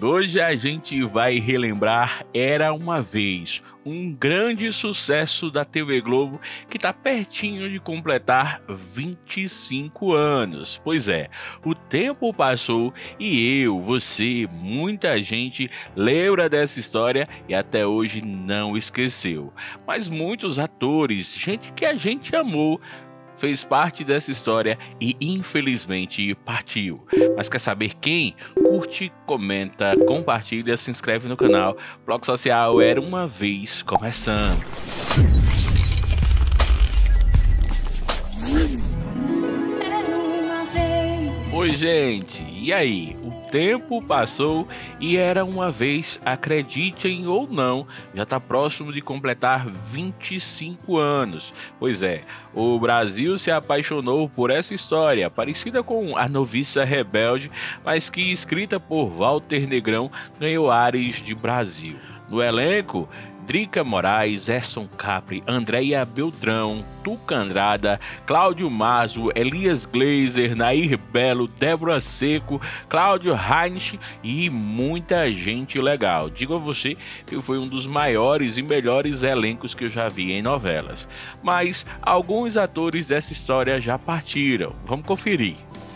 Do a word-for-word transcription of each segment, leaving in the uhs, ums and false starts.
Hoje a gente vai relembrar Era Uma Vez, um grande sucesso da T V Globo que está pertinho de completar vinte e cinco anos. Pois é, o tempo passou e eu, você, muita gente lembra dessa história e até hoje não esqueceu. Mas muitos atores, gente que a gente amou, fez parte dessa história e infelizmente partiu. Mas quer saber quem? Curte, comenta, compartilha, se inscreve no canal. Bloco Social Era Uma Vez começando. Oi gente, e aí? O tempo passou e Era Uma Vez, acreditem ou não, já está próximo de completar vinte e cinco anos. Pois é, o Brasil se apaixonou por essa história, parecida com A Noviça Rebelde, mas que escrita por Walter Negrão ganhou ares de Brasil. No elenco, Drica Moraes, Erson Capri, Andréia Beltrão, Tuca Andrada, Cláudio Mazo, Elias Glazer, Nair Belo, Débora Seco, Cláudio Heinrich e muita gente legal. Digo a você que foi um dos maiores e melhores elencos que eu já vi em novelas. Mas alguns atores dessa história já partiram. Vamos conferir.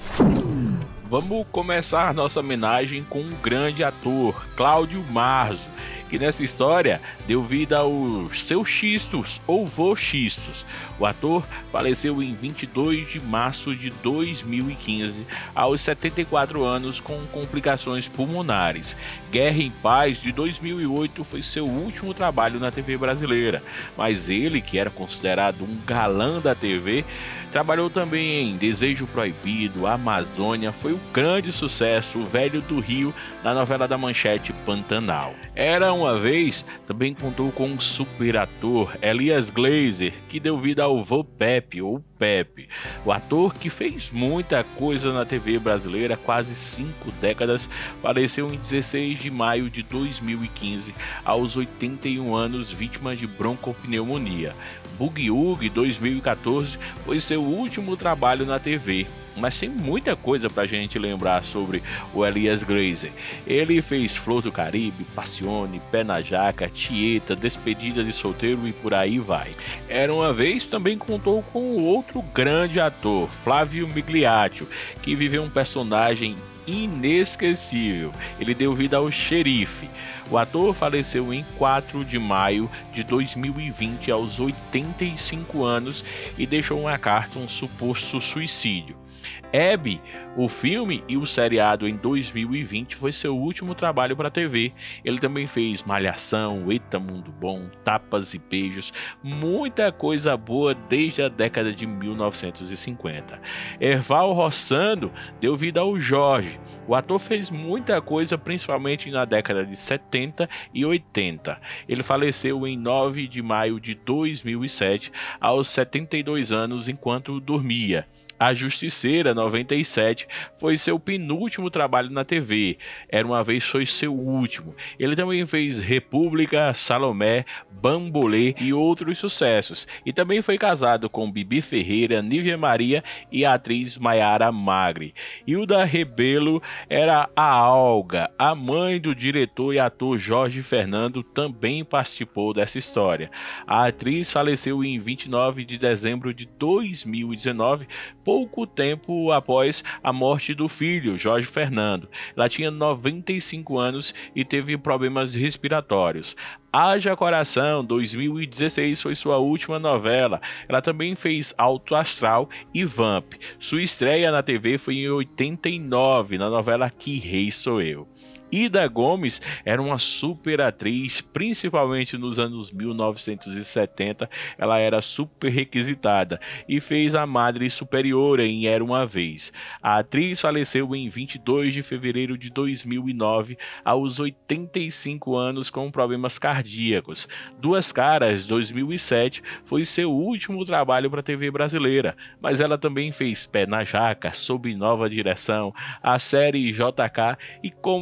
Vamos começar nossa homenagem com um grande ator, Cláudio Mazo, que nessa história deu vida aos seus xistos ou vô xistos. O ator faleceu em vinte e dois de março de dois mil e quinze, aos setenta e quatro anos, com complicações pulmonares. Guerra em Paz, de dois mil e oito, foi seu último trabalho na T V brasileira, mas ele, que era considerado um galã da T V, trabalhou também em Desejo Proibido, Amazônia, foi um grande sucesso, O Velho do Rio, na novela da Manchete Pantanal. Era Uma Vez também contou com um super ator, Elias Glazer, que deu vida ao vô Pepe, ou Pepe. O ator, que fez muita coisa na T V brasileira, quase cinco décadas, faleceu em dezesseis de maio de dois mil e quinze, aos oitenta e um anos, vítima de broncopneumonia. Boogie Woogie dois mil e quatorze foi seu último trabalho na T V, mas tem muita coisa pra gente lembrar sobre o Elias Glazer. Ele fez Flor do Caribe, Passione, Pé na Jaca, Tieta, Despedida de Solteiro e por aí vai. Era Uma Vez também contou com outro grande ator, Flávio Migliaccio, que viveu um personagem inesquecível. Ele deu vida ao Xerife. O ator faleceu em quatro de maio de dois mil e vinte, aos oitenta e cinco anos, e deixou uma carta, um suposto suicídio. Hebe, o filme e o seriado em dois mil e vinte, foi seu último trabalho para a T V. Ele também fez Malhação, Eita Mundo Bom, Tapas e Beijos, muita coisa boa desde a década de mil novecentos e cinquenta. Erval Rossano deu vida ao Jorge. O ator fez muita coisa, principalmente na década de setenta e oitenta. Ele faleceu em nove de maio de dois mil e sete, aos setenta e dois anos, enquanto dormia. A Justiceira, noventa e sete, foi seu penúltimo trabalho na T V. Era Uma Vez foi seu último. Ele também fez República, Salomé, Bambolê e outros sucessos. E também foi casado com Bibi Ferreira, Nívia Maria e a atriz Maiara Magri. Hilda Rebelo era a Alga. A mãe do diretor e ator Jorge Fernando também participou dessa história. A atriz faleceu em vinte e nove de dezembro de dois mil e dezenove, pouco tempo após a morte do filho, Jorge Fernando. Ela tinha noventa e cinco anos e teve problemas respiratórios. Haja Coração, dois mil e dezesseis, foi sua última novela. Ela também fez Alto Astral e Vamp. Sua estreia na T V foi em oitenta e nove, na novela Que Rei Sou Eu. Ida Gomes era uma super atriz, principalmente nos anos mil novecentos e setenta, ela era super requisitada e fez a Madre Superiora em Era Uma Vez. A atriz faleceu em vinte e dois de fevereiro de dois mil e nove, aos oitenta e cinco anos, com problemas cardíacos. Duas Caras, dois mil e sete, foi seu último trabalho para a T V brasileira, mas ela também fez Pé na Jaca, Sob Nova Direção, a série J K e Como Esquecer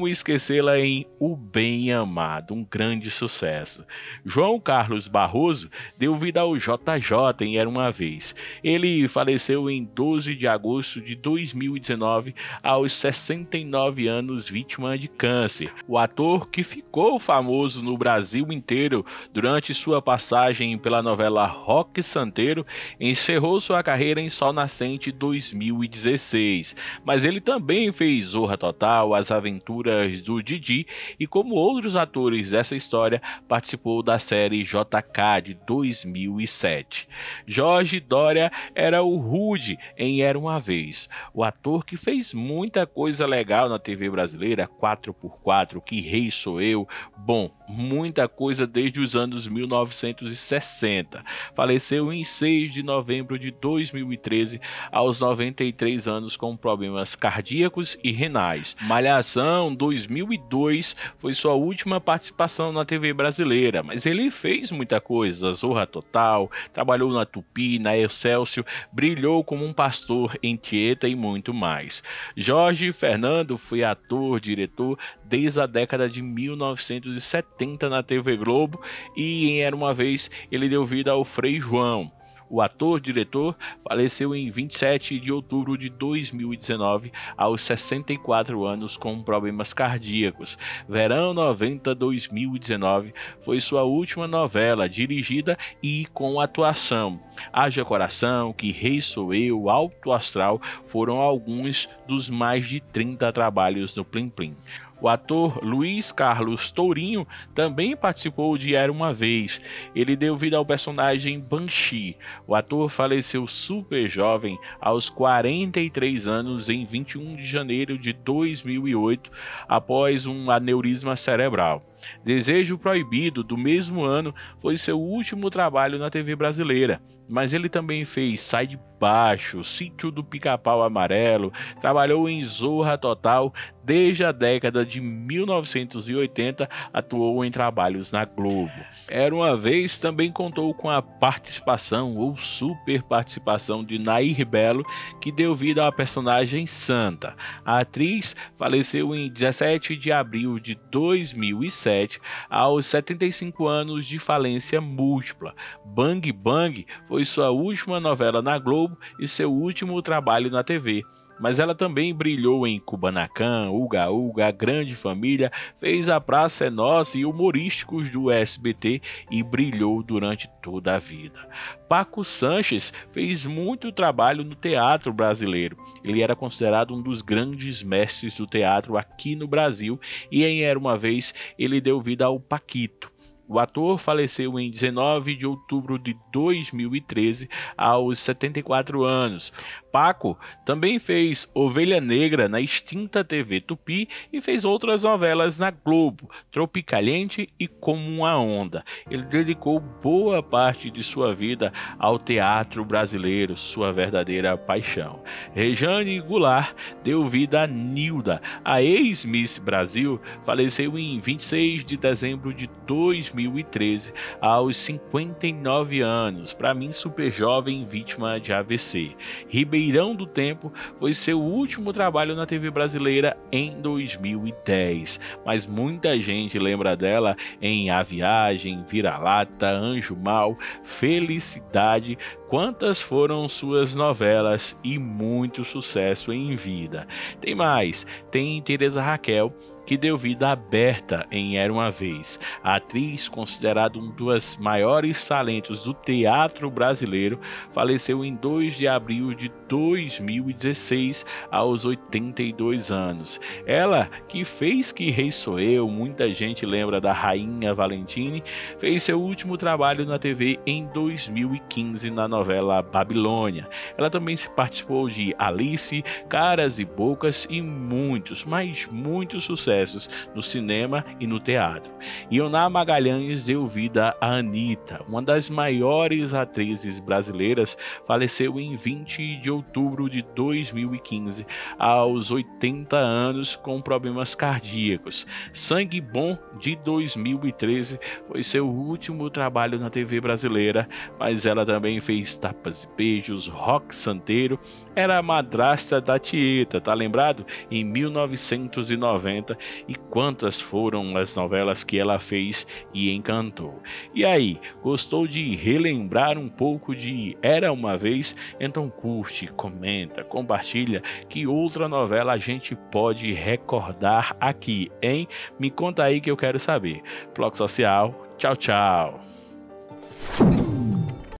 conhecê-la em O Bem Amado, um grande sucesso. João Carlos Barroso deu vida ao J J em Era Uma Vez. Ele faleceu em doze de agosto de dois mil e dezenove, aos sessenta e nove anos, vítima de câncer. O ator, que ficou famoso no Brasil inteiro durante sua passagem pela novela Roque Santeiro, encerrou sua carreira em Sol Nascente dois mil e dezesseis. Mas ele também fez Zorra Total, As Aventuras do Didi e, como outros atores dessa história, participou da série J K de dois mil e sete. Jorge Doria era o Rude em Era Uma Vez. O ator que fez muita coisa legal na T V brasileira, quatro por quatro, Que Rei Sou Eu, bom, muita coisa desde os anos mil novecentos e sessenta. Faleceu em seis de novembro de dois mil e treze, aos noventa e três anos, com problemas cardíacos e renais. Malhação dois mil e dois foi sua última participação na T V brasileira, mas ele fez muita coisa: Zorra Total, trabalhou na Tupi, na Excelsior, brilhou como um pastor em Tieta e muito mais. Jorge Fernando foi ator, diretor desde a década de mil novecentos e setenta na T V Globo, e em Era Uma Vez ele deu vida ao Frei João. O ator-diretor faleceu em vinte e sete de outubro de dois mil e dezenove, aos sessenta e quatro anos, com problemas cardíacos. Verão noventa dois mil e dezenove foi sua última novela, dirigida e com atuação. Haja Coração, Que Rei Sou Eu, Alto Astral foram alguns dos mais de trinta trabalhos no Plim Plim. O ator Luiz Carlos Tourinho também participou de Era Uma Vez. Ele deu vida ao personagem Banshee. O ator faleceu super jovem, aos quarenta e três anos, em vinte e um de janeiro de dois mil e oito, após um aneurisma cerebral. Desejo Proibido, do mesmo ano, foi seu último trabalho na T V brasileira, mas ele também fez Sai de Baixo, Sítio do Pica-Pau Amarelo, trabalhou em Zorra Total. Desde a década de mil novecentos e oitenta, atuou em trabalhos na Globo. Era Uma Vez também contou com a participação ou super participação de Nair Belo, que deu vida à personagem Santa. A atriz faleceu em dezessete de abril de dois mil e sete, aos setenta e cinco anos de falência múltipla. Bang Bang foi sua última novela na Globo e seu último trabalho na T V. Mas ela também brilhou em Kubanacan, Uga Uga, Grande Família, fez A Praça é Nossa e humorísticos do S B T e brilhou durante toda a vida. Paco Sanches fez muito trabalho no teatro brasileiro. Ele era considerado um dos grandes mestres do teatro aqui no Brasil, e em Era Uma Vez ele deu vida ao Paquito. O ator faleceu em dezenove de outubro de dois mil e treze, aos setenta e quatro anos. Paco também fez Ovelha Negra na extinta T V Tupi e fez outras novelas na Globo, Tropicaliente e Como Uma Onda. Ele dedicou boa parte de sua vida ao teatro brasileiro, sua verdadeira paixão. Rejane Goulart deu vida a Nilda. A ex-Miss Brasil faleceu em vinte e seis de dezembro de dois mil e treze, aos cinquenta e nove anos, para mim super jovem, vítima de A V C. Ribeirão do Tempo foi seu último trabalho na T V brasileira em dois mil e dez, mas muita gente lembra dela em A Viagem, Vira-Lata, Anjo Mal, Felicidade. Quantas foram suas novelas e muito sucesso em vida. Tem mais, tem Teresa Raquel, que deu vida a Berta em Era Uma Vez. A atriz, considerada um dos maiores talentos do teatro brasileiro, faleceu em dois de abril de dois mil e dezesseis, aos oitenta e dois anos. Ela, que fez Que Rei Sou Eu, muita gente lembra da Rainha Valentine, fez seu último trabalho na T V em dois mil e quinze na novela Babilônia. Ela também participou de Alice, Caras e Bocas e muitos, mas muitos sucessos no cinema e no teatro. Ioná Magalhães deu vida a Anitta, uma das maiores atrizes brasileiras, faleceu em vinte de outubro de dois mil e quinze, aos oitenta anos, com problemas cardíacos. Sangue Bom, de dois mil e treze, foi seu último trabalho na T V brasileira, mas ela também fez Tapas e Beijos, Roque Santeiro, era a madrasta da Tieta, tá lembrado? Em mil novecentos e noventa, E quantas foram as novelas que ela fez e encantou. E aí, gostou de relembrar um pouco de Era Uma Vez? Então curte, comenta, compartilha, que outra novela a gente pode recordar aqui, hein? Me conta aí que eu quero saber. Bloco Social, tchau, tchau.